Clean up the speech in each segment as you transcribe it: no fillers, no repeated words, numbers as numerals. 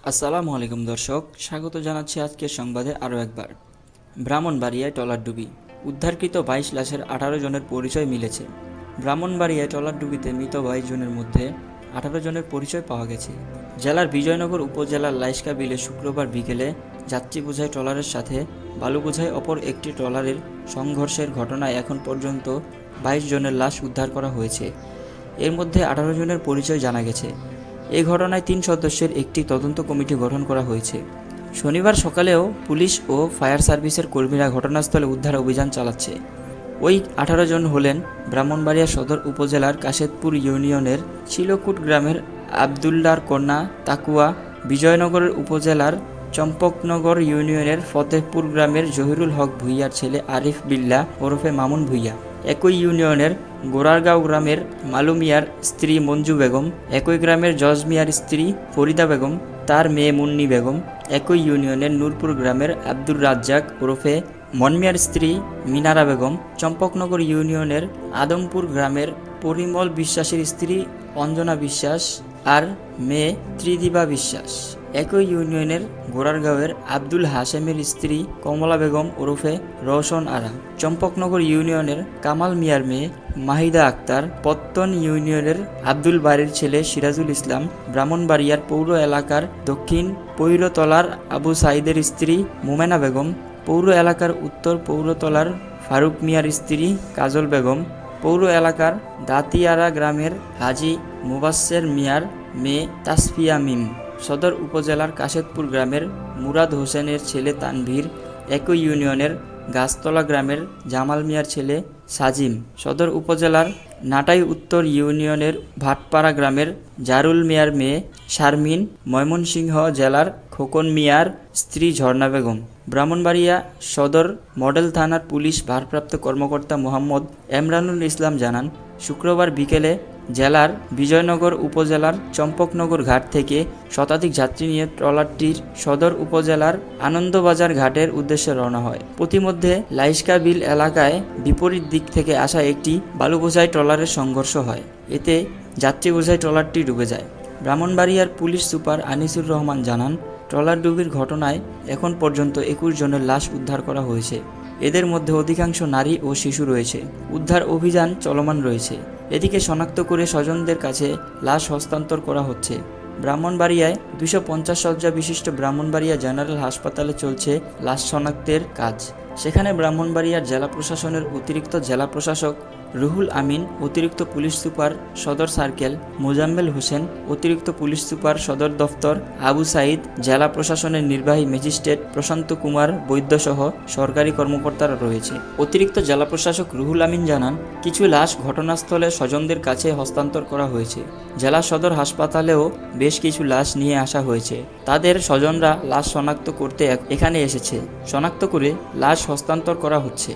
আসসালামু আলাইকুম দর্শক, স্বাগত জানাচ্ছি আজকের সংবাদে আরও একবার। ব্রাহ্মণবাড়িয়ায় ট্রলারডুবি, উদ্ধারকৃত 22 লাশের 18 জনের পরিচয় মিলেছে। ব্রাহ্মণবাড়িয়ায় ট্রলারডুবিতে মৃত 22 জনের মধ্যে 18 জনের পরিচয় পাওয়া গেছে। জেলার বিজয়নগর উপজেলার লাইস্কা বিলে শুক্রবার বিকেলে যাত্রী বোঝাই ট্রলারের সাথে বালু বোঝাই অপর একটি ট্রলারের সংঘর্ষের ঘটনায় এখন পর্যন্ত 22 জনের লাশ উদ্ধার করা হয়েছে। এর মধ্যে 18 জনের পরিচয় জানা গেছে। এই ঘটনায় 3 সদস্যের একটি তদন্ত কমিটি গঠন করা হয়েছে। শনিবার সকালেও পুলিশ ও ফায়ার সার্ভিসের কর্মীরা ঘটনাস্থলে উদ্ধার অভিযান চালাচ্ছে। ওই 18 জন হলেন ব্রাহ্মণবাড়িয়া সদর উপজেলার কাশেদপুর ইউনিয়নের চিলকুট গ্রামের আবদুল্লার কন্যা তাকুয়া, বিজয়নগর উপজেলার চম্পকনগর ইউনিয়নের ফতেহপুর গ্রামের জহিরুল হক ভূঁইয়ার ছেলে আরিফ বিল্লাহ ওরফে মামুন ভূঁইয়া, একই ইউনিয়নের গোড়ারগাঁও গ্রামের মালু মিয়ার স্ত্রী মঞ্জু বেগম, একই গ্রামের জজ মিয়ার স্ত্রী ফরিদা বেগম, তার মেয়ে মুন্নি বেগম, একই ইউনিয়নের নূরপুর গ্রামের আব্দুর রাজ্জাক ওরফে মনমিয়ার স্ত্রী মিনারা বেগম, চম্পকনগর ইউনিয়নের আদমপুর গ্রামের পরিমল বিশ্বাসের স্ত্রী অঞ্জনা বিশ্বাস আর মেয়ে ত্রিদিবা বিশ্বাস, একই ইউনিয়নের গোড়ারগাঁওয়ের আব্দুল হাশেমের স্ত্রী কমলা বেগম ওরফে রওশন আরা, চম্পকনগর ইউনিয়নের কামাল মিয়ার মেয়ে মাহিদা আক্তার, পত্তন ইউনিয়নের আব্দুল বাড়ির ছেলে সিরাজুল ইসলাম, ব্রাহ্মণবাড়িয়ার পৌর এলাকার দক্ষিণ পৈরতলার আবু সাইদের স্ত্রী মোমেনা বেগম, পৌর এলাকার উত্তর পৌরতলার ফারুক মিয়ার স্ত্রী কাজল বেগম, পৌর এলাকার দাতিয়ারা গ্রামের হাজি মুবাসসের মিয়ার মেয়ে তাসফিয়া মিম, সদর উপজেলার কাশেদপুর গ্রামের মুরাদ হোসেনের ছেলে তানভীর, একই ইউনিয়নের গাছতলা গ্রামের জামাল মিয়ার ছেলে সাজিম, সদর উপজেলার নাটাই উত্তর ইউনিয়নের ভাটপাড়া গ্রামের জারুল মিয়ার মেয়ে শারমিন, ময়মনসিংহ জেলার খোকন মিয়ার স্ত্রী ঝর্ণা বেগম। ব্রাহ্মণবাড়িয়া সদর মডেল থানার পুলিশ ভারপ্রাপ্ত কর্মকর্তা মোহাম্মদ এমরানুল ইসলাম জানান, শুক্রবার বিকেলে জেলার বিজয়নগর উপজেলার চম্পকনগর ঘাট থেকে শতাধিক যাত্রী নিয়ে ট্রলারটির সদর উপজেলার আনন্দবাজার ঘাটের উদ্দেশ্যে রওনা হয়। প্রতিমধ্যে লাইস্কা বিল এলাকায় বিপরীত দিক থেকে আসা একটি বালু বোঝাই ট্রলারের সংঘর্ষ হয়। এতে যাত্রী বোঝাই ট্রলারটি ডুবে যায়। ব্রাহ্মণবাড়িয়ার পুলিশ সুপার আনিসুর রহমান জানান, ট্রলার ডুবির ঘটনায় এখন পর্যন্ত 21 জনের লাশ উদ্ধার করা হয়েছে। এদের মধ্যে অধিকাংশ নারী ও শিশু রয়েছে। উদ্ধার অভিযান চলমান রয়েছে। এদিকে শনাক্ত করে স্বজনদের কাছে লাশ হস্তান্তর করা হচ্ছে। ব্রাহ্মণবাড়িয়ায় 250 শয্যা বিশিষ্ট ব্রাহ্মণবাড়িয়া জেনারেল হাসপাতালে চলছে লাশ শনাক্তের কাজ। সেখানে ব্রাহ্মণবাড়িয়ার জেলা প্রশাসনের অতিরিক্ত জেলা প্রশাসক রুহুল আমিন, অতিরিক্ত পুলিশ সুপার সদর সার্কেল মোজাম্মেল হোসেন, অতিরিক্ত পুলিশ সুপার সদর দফতর আবু সাইদ, জেলা প্রশাসনের নির্বাহী ম্যাজিস্ট্রেট প্রশান্ত কুমার বৈদ্যসহ সরকারি কর্মকর্তারা রয়েছে। অতিরিক্ত জেলা প্রশাসক রুহুল আমিন জানান, কিছু লাশ ঘটনাস্থলে স্বজনদের কাছে হস্তান্তর করা হয়েছে। জেলা সদর হাসপাতালেও বেশ কিছু লাশ নিয়ে আসা হয়েছে। তাদের স্বজনরা লাশ শনাক্ত করতে এখানে এসেছে। শনাক্ত করে লাশ হস্তান্তর করা হচ্ছে।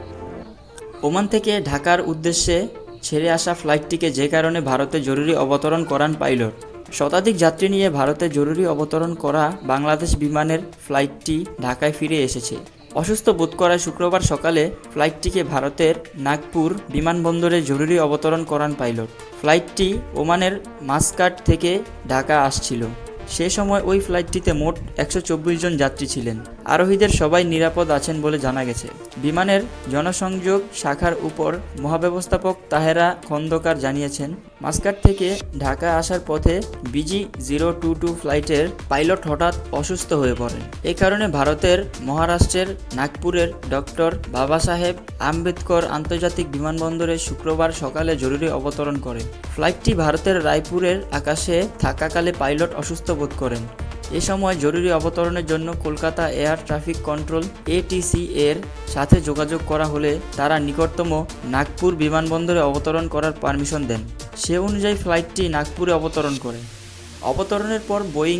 ওমান থেকে ঢাকার উদ্দেশ্যে ছেড়ে আসা ফ্লাইটটিকে যে কারণে ভারতে জরুরি অবতরণ করান পাইলট। শতাধিক যাত্রী নিয়ে ভারতে জরুরি অবতরণ করা বাংলাদেশ বিমানের ফ্লাইটটি ঢাকায় ফিরে এসেছে। অসুস্থ বোধ করায় শুক্রবার সকালে ফ্লাইটটিকে ভারতের নাগপুর বিমানবন্দরে জরুরি অবতরণ করান পাইলট। ফ্লাইটটি ওমানের মাসকাট থেকে ঢাকা আসছিল। সে সময় ওই ফ্লাইটটিতে মোট 124 জন যাত্রী ছিলেন। আরোহীদের সবাই নিরাপদ আছেন বলে জানা গেছে। বিমানের জনসংযোগ শাখার উপর মহাব্যবস্থাপক তাহেরা খন্দকার জানিয়েছেন, মাসকাট থেকে ঢাকা আসার পথে BG-022 ফ্লাইটের পাইলট হঠাৎ অসুস্থ হয়ে পড়েন। এই কারণে ভারতের মহারাষ্ট্রের নাগপুরের ডক্টর বাবা সাহেব আম্বেদকর আন্তর্জাতিক বিমানবন্দরে শুক্রবার সকালে জরুরি অবতরণ করে। ফ্লাইটটি ভারতের রায়পুরের আকাশে থাকাকালে পাইলট অসুস্থ বোধ করেন। এ সময় জরুরি অবতরণের জন্য Kolkata air traffic control ATC এর সাথে যোগাযোগ করা হলে তারা নিকটতম নাগপুর বিমানবন্দরে অবতরণ করার পারমিশন দেন। সে অনুযায়ী ফ্লাইটটি নাগপুরে অবতরণ করে। অবতরণের পর বোয়িং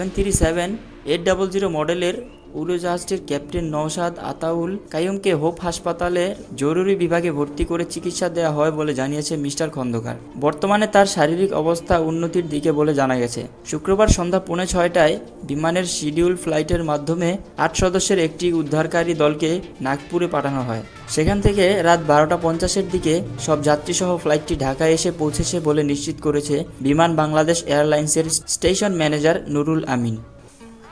737-800 মডেলের উড়োজাহাজটির ক্যাপ্টেন নওশাদ আতাউল কাইয়ুমকে হোপ হাসপাতালে জরুরি বিভাগে ভর্তি করে চিকিৎসা দেওয়া হয় বলে জানিয়েছে মিস্টার খন্দকার। বর্তমানে তার শারীরিক অবস্থা উন্নতির দিকে বলে জানা গেছে। শুক্রবার সন্ধ্যা 6:45টায় বিমানের শিডিউল ফ্লাইটের মাধ্যমে 8 সদস্যের একটি উদ্ধারকারী দলকে নাগপুরে পাঠানো হয়। সেখান থেকে রাত 12:50-এর দিকে সব যাত্রীসহ ফ্লাইটটি ঢাকায় এসে পৌঁছেছে বলে নিশ্চিত করেছে বিমান বাংলাদেশ এয়ারলাইন্সের স্টেশন ম্যানেজার নুরুল আমিন।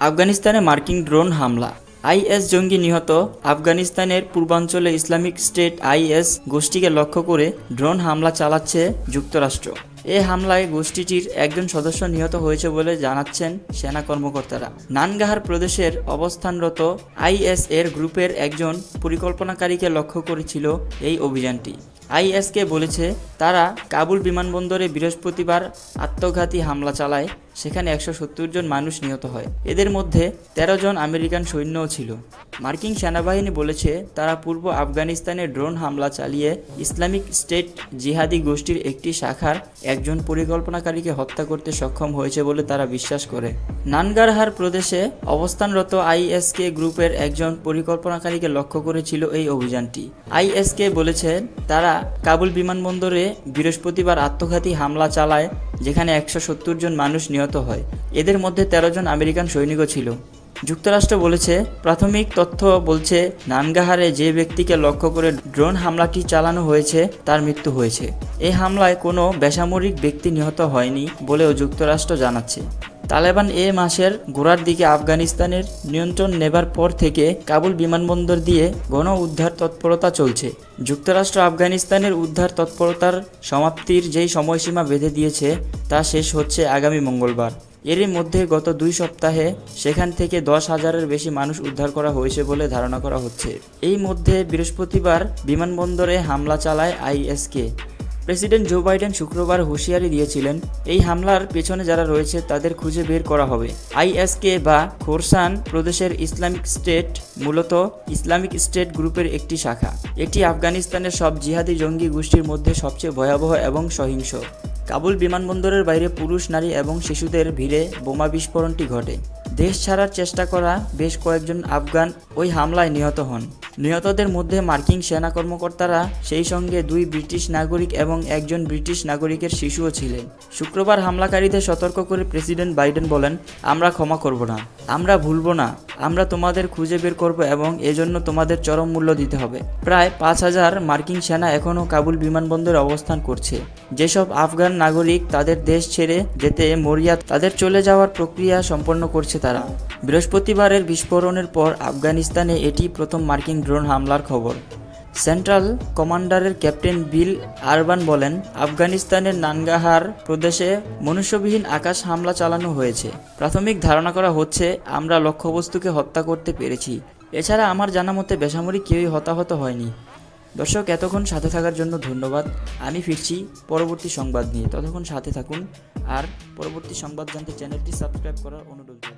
আফগানিস্তানে মার্কিন ড্রোন হামলা। আইএস জঙ্গি নিহত। আফগানিস্তানের পূর্বাঞ্চলে ইসলামিক স্টেট আইএস গোষ্ঠীকে লক্ষ্য করে ড্রোন হামলা চালাচ্ছে যুক্তরাষ্ট্র। এ হামলায় গোষ্ঠীটির একজন সদস্য নিহত হয়েছে বলে জানাচ্ছেন সেনা কর্মকর্তারা। নানগাহার প্রদেশের অবস্থানরত আইএস এর গ্রুপের একজন পরিকল্পনাকারীকে লক্ষ্য করেছিল এই অভিযানটি। আইএসকে বলেছে তারা কাবুল বিমানবন্দরে বৃহস্পতিবার আত্মঘাতী হামলা চালায়, সেখানে 170 জন মানুষ নিহত হয়। এদের মধ্যে 13 জন আমেরিকান সৈন্যও ছিল। মার্কিন সেনাবাহিনী বলেছে তারা পূর্ব আফগানিস্তানে ড্রোন হামলা চালিয়ে ইসলামিক স্টেট জিহাদি গোষ্ঠীর একটি শাখার একজন পরিকল্পনাকারীকে হত্যা করতে সক্ষম হয়েছে বলে তারা বিশ্বাস করে। নানগারহার প্রদেশে অবস্থানরত আইএসকে গ্রুপের একজন পরিকল্পনাকারীকে লক্ষ্য করেছিল এই অভিযানটি। আইএসকে বলেছে তারা কাবুল বিমানবন্দরে বৃহস্পতিবার আত্মঘাতী হামলা চালায়, যেখানে 170 জন মানুষ নিহত হয়। এদের মধ্যে 13 জন আমেরিকান সৈনিকও ছিল। যুক্তরাষ্ট্র বলেছে প্রাথমিক তথ্য বলছে নানগাহারে যে ব্যক্তিকে লক্ষ্য করে ড্রোন হামলাটি চালানো হয়েছে তার মৃত্যু হয়েছে। এই হামলায় কোনো বেসামরিক ব্যক্তি নিহত হয়নি বলেও যুক্তরাষ্ট্র জানাচ্ছে। তালেবান এ মাসের গোড়ার দিকে আফগানিস্তানের নিয়ন্ত্রণ নেবার পর থেকে কাবুল বিমানবন্দর দিয়ে গণ উদ্ধার তৎপরতা চলছে। যুক্তরাষ্ট্র আফগানিস্তানের উদ্ধার তৎপরতার সমাপ্তির যেই সময়সীমা বেঁধে দিয়েছে তা শেষ হচ্ছে আগামী মঙ্গলবার। এরই মধ্যে গত 2 সপ্তাহে সেখান থেকে 10,000-এর বেশি মানুষ উদ্ধার করা হয়েছে বলে ধারণা করা হচ্ছে। এই মধ্যে বৃহস্পতিবার বিমানবন্দরে হামলা চালায় আইএসকে। প্রেসিডেন্ট জো বাইডেন শুক্রবার হুঁশিয়ারি দিয়েছিলেন এই হামলার পেছনে যারা রয়েছে তাদের খুঁজে বের করা হবে। আইএসকে বা খোরসান প্রদেশের ইসলামিক স্টেট মূলত ইসলামিক স্টেট গ্রুপের একটি শাখা। এটি আফগানিস্তানের সব জিহাদি জঙ্গি গোষ্ঠীর মধ্যে সবচেয়ে ভয়াবহ এবং সহিংস। কাবুল বিমানবন্দরের বাইরে পুরুষ, নারী এবং শিশুদের ভিড়ে বোমা বিস্ফোরণটি ঘটে। দেশ ছাড়ার চেষ্টা করা বেশ কয়েকজন আফগান ওই হামলায় নিহত হন। নিহতদের মধ্যে মার্কিন সেনা কর্মকর্তারা, সেই সঙ্গে 2 ব্রিটিশ নাগরিক এবং একজন ব্রিটিশ নাগরিকের শিশুও ছিলেন। শুক্রবার হামলাকারীদের সতর্ক করে প্রেসিডেন্ট বাইডেন বলেন, আমরা ক্ষমা করব না, আমরা ভুলব না, আমরা তোমাদের খুঁজে বের করব এবং এজন্য তোমাদের চরম মূল্য দিতে হবে। প্রায় 5,000 মার্কিন সেনা এখনও কাবুল বিমানবন্দরে অবস্থান করছে। যেসব আফগান নাগরিক তাদের দেশ ছেড়ে যেতে মরিয়া তাদের চলে যাওয়ার প্রক্রিয়া সম্পন্ন করছে তারা। বৃহস্পতিবারের বিস্ফোরণের পর আফগানিস্তানে এটি প্রথম মার্কিন ড্রোন হামলার খবর। সেন্ট্রাল কমান্ডারের ক্যাপ্টেন বিল আরবান বলেন, আফগানিস্তানের নানগাহার প্রদেশে মনুষ্যবিহীন আকাশ হামলা চালানো হয়েছে। প্রাথমিক ধারণা করা হচ্ছে আমরা লক্ষ্যবস্তুকে হত্যা করতে পেরেছি। এছাড়া আমার জানা মতে বেসামরিক কেউই হতাহত হয়নি। দর্শক, এতক্ষণ সাথে থাকার জন্য ধন্যবাদ। আমি ফিরছি পরবর্তী সংবাদ নিয়ে, ততক্ষণ সাথে থাকুন। আর পরবর্তী সংবাদ জানতে চ্যানেলটি সাবস্ক্রাইব করার অনুরোধ।